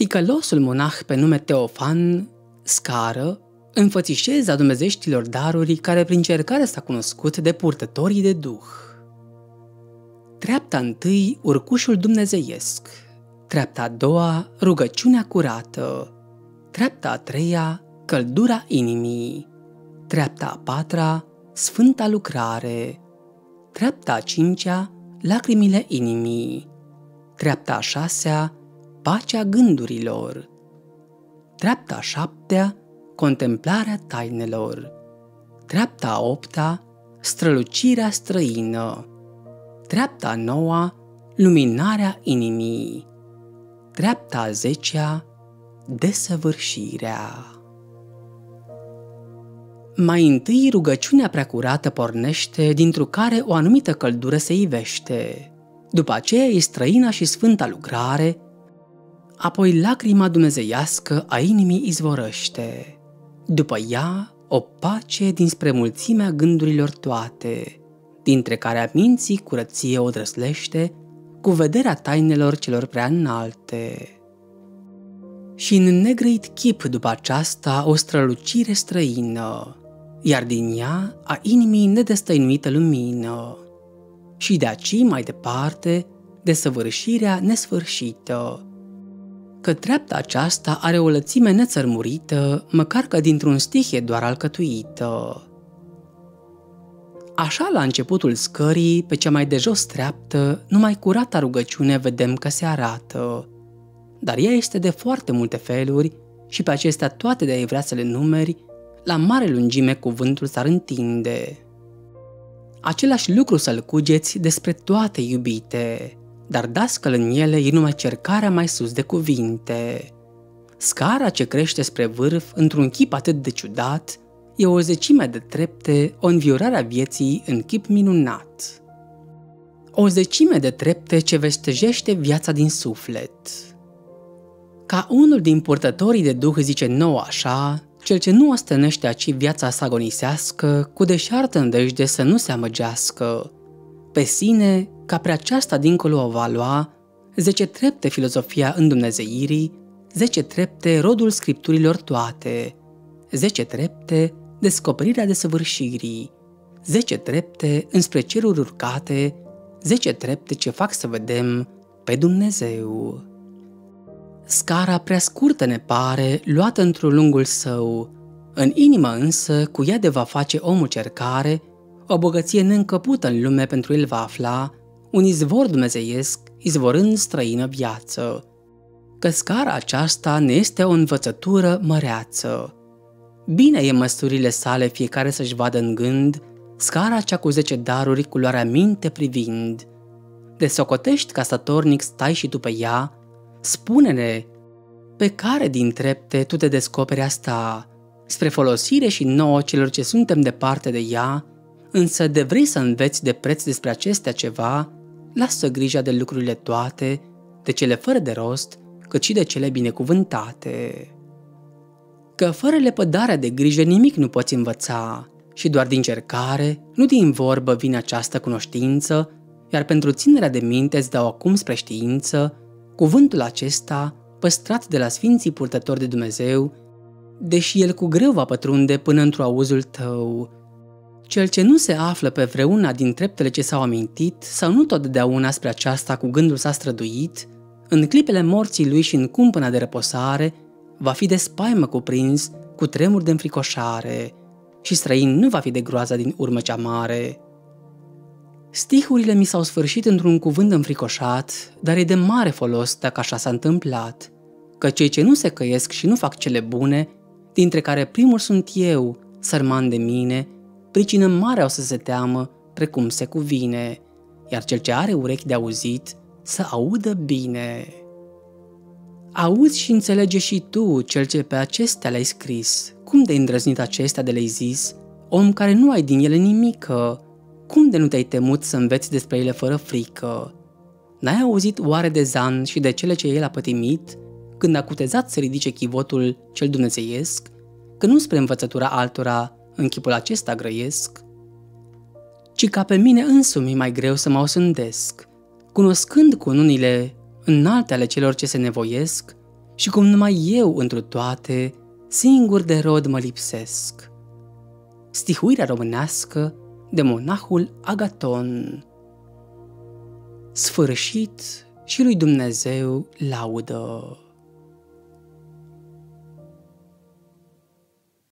Ticălosul monah pe nume Teofan Scară înfățișează a dumnezeștilor daruri care prin cercare s-a cunoscut de purtătorii de duh. Treapta întâi, urcușul dumnezeiesc. Treapta a doua, rugăciunea curată. Treapta a treia, căldura inimii. Treapta a patra, sfânta lucrare. Treapta a cincea, lacrimile inimii. Treapta a șasea, pacea gândurilor. Treapta a șaptea, contemplarea tainelor. Treapta a opta, strălucirea străină. Treapta a noua, luminarea inimii. Treapta a zecea, desăvârșirea. Mai întâi, rugăciunea preacurată pornește, dintr-o care o anumită căldură se ivește. După aceea e străina și sfânta lucrare, apoi lacrima dumnezeiască a inimii izvorăște. După ea, o pace dinspre mulțimea gândurilor toate, dintre care a minții curăție o drăslește, cu vederea tainelor celor prea înalte. Și în negrăit chip după aceasta o strălucire străină, iar din ea a inimii nedestăinuită lumină, și de aici mai departe desăvârșirea nesfârșită, că treapta aceasta are o lățime nețărmurită, măcar că dintr-un stih e doar alcătuită. Așa, la începutul scării, pe cea mai de jos treaptă, numai curata rugăciune vedem că se arată, dar ea este de foarte multe feluri și pe acestea toate de-ai vrea să le numeri, la mare lungime cuvântul s-ar întinde. Același lucru să-l cugeți despre toate, iubite, dar dascăl în ele e numai cercarea mai sus de cuvinte. Scara ce crește spre vârf într-un chip atât de ciudat e o zecime de trepte, o înviorare a vieții în chip minunat. O zecime de trepte ce vestejește viața din suflet. Ca unul din purtătorii de duh zice nou așa, cel ce nu ostănește aci viața să agonisească, cu deșartă îndejde să nu se amăgească. Pe sine, ca pre aceasta dincolo o va lua, 10 trepte filozofia îndumnezeirii, 10 trepte rodul scripturilor toate, 10 trepte descoperirea desăvârșirii, 10 trepte înspre ceruri urcate, 10 trepte ce fac să vedem pe Dumnezeu. Scara prea scurtă ne pare, luată într-un lungul său, în inimă însă cu ea de va face omul cercare, o bogăție neîncăpută în lume pentru el va afla, un izvor dumnezeiesc, izvorând străină viață. Că scara aceasta ne este o învățătură măreață. Bine e măsurile sale fiecare să-și vadă în gând, scara cea cu 10 daruri culoarea minte privind. De socotești ca statornic stai și tu pe ea, spune-ne, pe care din trepte tu te descoperi asta, spre folosire și nouă celor ce suntem departe de ea, însă de vrei să înveți de preț despre acestea ceva, lasă grija de lucrurile toate, de cele fără de rost, cât și de cele binecuvântate. Că fără lepădarea de grijă nimic nu poți învăța și doar din cercare, nu din vorbă vine această cunoștință, iar pentru ținerea de minte îți dau acum spre știință cuvântul acesta păstrat de la sfinții purtători de Dumnezeu, deși el cu greu va pătrunde până într-o auzul tău. Cel ce nu se află pe vreuna din treptele ce s-au amintit sau nu totdeauna spre aceasta cu gândul s-a străduit, în clipele morții lui și în cumpăna de răposare, va fi de spaimă cuprins cu tremur de înfricoșare și străin nu va fi de groaza din urmă cea mare. Stihurile mi s-au sfârșit într-un cuvânt înfricoșat, dar e de mare folos dacă așa s-a întâmplat, că cei ce nu se căiesc și nu fac cele bune, dintre care primul sunt eu, sărman de mine, pricină mare o să se teamă, precum se cuvine, iar cel ce are urechi de auzit, să audă bine. Auzi și înțelege și tu, cel ce pe acestea le-ai scris, cum de îndrăznit acestea de le-ai zis, om care nu ai din ele nimică, cum de nu te-ai temut să înveți despre ele fără frică? N-ai auzit oare de Zan și de cele ce el a pătimit, când a cutezat să ridice chivotul cel dumnezeiesc, că nu spre învățătura altora în chipul acesta grăiesc, ci ca pe mine însumi mai greu să mă osândesc, cunoscând cununile înalte ale celor ce se nevoiesc și cum numai eu întru toate, singur de rod mă lipsesc. Stihuirea românească de monahul Agaton. Sfârșit și lui Dumnezeu laudă.